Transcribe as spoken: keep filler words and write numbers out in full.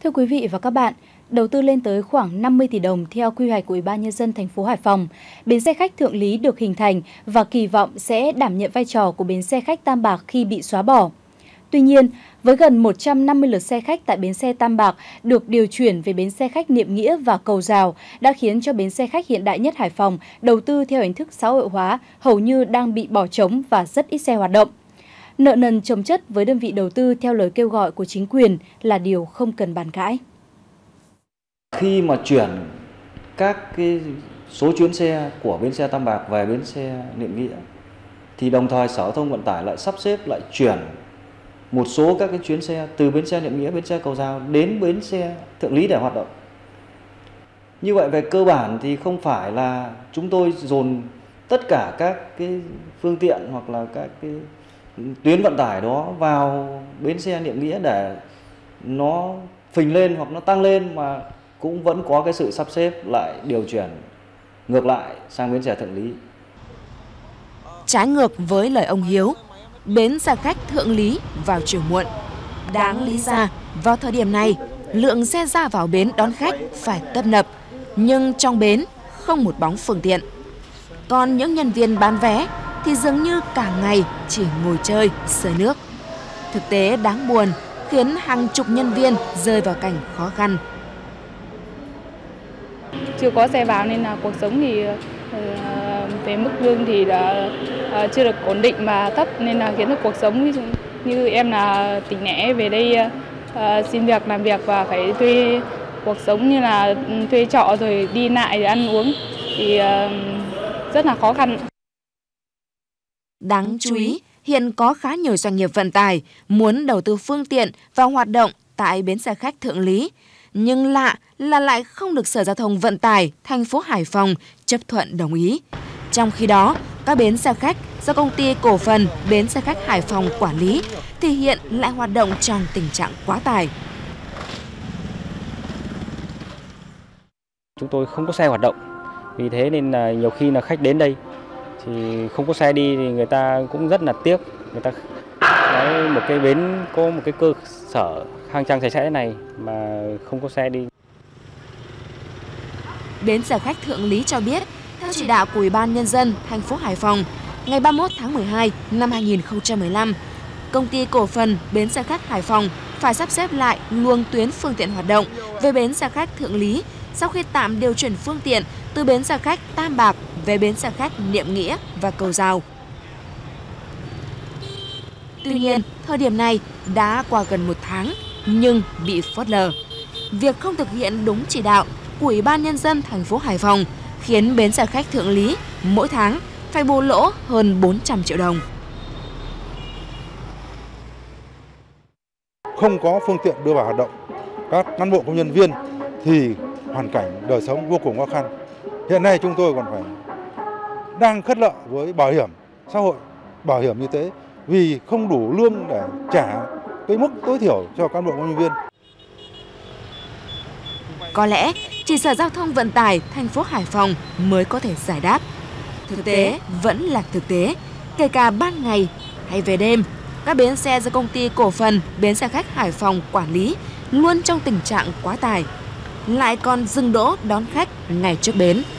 Thưa quý vị và các bạn, đầu tư lên tới khoảng năm mươi tỷ đồng theo quy hoạch của Ủy ban Nhân dân thành phố Hải Phòng, bến xe khách Thượng Lý được hình thành và kỳ vọng sẽ đảm nhận vai trò của bến xe khách Tam Bạc khi bị xóa bỏ. Tuy nhiên, với gần một trăm năm mươi lượt xe khách tại bến xe Tam Bạc được điều chuyển về bến xe khách Niệm Nghĩa và Cầu Giào đã khiến cho bến xe khách hiện đại nhất Hải Phòng đầu tư theo hình thức xã hội hóa hầu như đang bị bỏ trống và rất ít xe hoạt động. Nợ nần chồng chất với đơn vị đầu tư theo lời kêu gọi của chính quyền là điều không cần bàn cãi. Khi mà chuyển các cái số chuyến xe của bến xe Tam Bạc về bến xe Niệm Nghĩa thì đồng thời Sở Giao thông Vận tải lại sắp xếp lại chuyển một số các cái chuyến xe từ bến xe Niệm Nghĩa, bến xe Cầu Giào đến bến xe Thượng Lý để hoạt động. Như vậy về cơ bản thì không phải là chúng tôi dồn tất cả các cái phương tiện hoặc là các cái tuyến vận tải đó vào bến xe Niệm Nghĩa để nó phình lên hoặc nó tăng lên, mà cũng vẫn có cái sự sắp xếp lại điều chuyển ngược lại sang bến xe Thượng Lý. Trái ngược với lời ông Hiếu, bến xe khách Thượng Lý vào chiều muộn. Đáng lý ra, vào thời điểm này, lượng xe ra vào bến đón khách phải tấp nập, nhưng trong bến không một bóng phương tiện. Còn những nhân viên bán vé thì dường như cả ngày chỉ ngồi chơi, sơi nước. Thực tế đáng buồn khiến hàng chục nhân viên rơi vào cảnh khó khăn. Chưa có xe vào nên là cuộc sống thì về mức lương thì đã chưa được ổn định mà thấp, nên là khiến cho cuộc sống như em là tỉnh lẻ về đây xin việc làm việc và phải thuê cuộc sống như là thuê trọ rồi đi lại rồi ăn uống thì rất là khó khăn. Đáng chú ý, hiện có khá nhiều doanh nghiệp vận tải muốn đầu tư phương tiện vào hoạt động tại bến xe khách Thượng Lý, nhưng lạ là lại không được Sở Giao thông Vận tải thành phố Hải Phòng chấp thuận đồng ý. Trong khi đó, các bến xe khách do công ty cổ phần bến xe khách Hải Phòng quản lý thì hiện lại hoạt động trong tình trạng quá tải. Chúng tôi không có xe hoạt động, vì thế nên là nhiều khi là khách đến đây thì không có xe đi thì người ta cũng rất là tiếc. Người ta nói một cái bến có một cái cơ sở khang trang sạch sẽ này mà không có xe đi. Bến xe khách Thượng Lý cho biết, theo chỉ đạo của Ủy ban Nhân dân thành phố Hải Phòng, ngày ba mươi mốt tháng mười hai năm hai nghìn không trăm mười lăm, công ty cổ phần bến xe khách Hải Phòng phải sắp xếp lại luồng tuyến phương tiện hoạt động về bến xe khách Thượng Lý sau khi tạm điều chuyển phương tiện từ bến xe khách Tam Bạc về bến xe khách Niệm Nghĩa và Cầu Giào. Tuy nhiên, thời điểm này đã qua gần một tháng nhưng bị phớt lờ. Việc không thực hiện đúng chỉ đạo của Ủy ban Nhân dân thành phố Hải Phòng khiến bến xe khách Thượng Lý mỗi tháng phải bù lỗ hơn bốn trăm triệu đồng. Không có phương tiện đưa vào hoạt động, các cán bộ công nhân viên thì hoàn cảnh đời sống vô cùng khó khăn. Hiện nay chúng tôi còn phải đang khất nợ với bảo hiểm xã hội, bảo hiểm y tế vì không đủ lương để trả cái mức tối thiểu cho cán bộ công nhân viên. Có lẽ chỉ Sở Giao thông Vận tải thành phố Hải Phòng mới có thể giải đáp. Thực tế vẫn là thực tế, kể cả ban ngày hay về đêm, các bến xe do công ty cổ phần bến xe khách Hải Phòng quản lý luôn trong tình trạng quá tải, lại còn dừng đỗ đón khách ngay trước bến.